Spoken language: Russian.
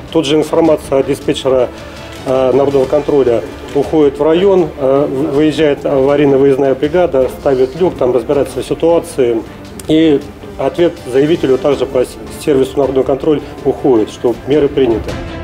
Тут же информация от диспетчера народного контроля уходит в район, выезжает аварийно-выездная бригада, ставит люк, там разбирается в ситуации. И ответ заявителю также по сервису народного контроля уходит, что меры приняты.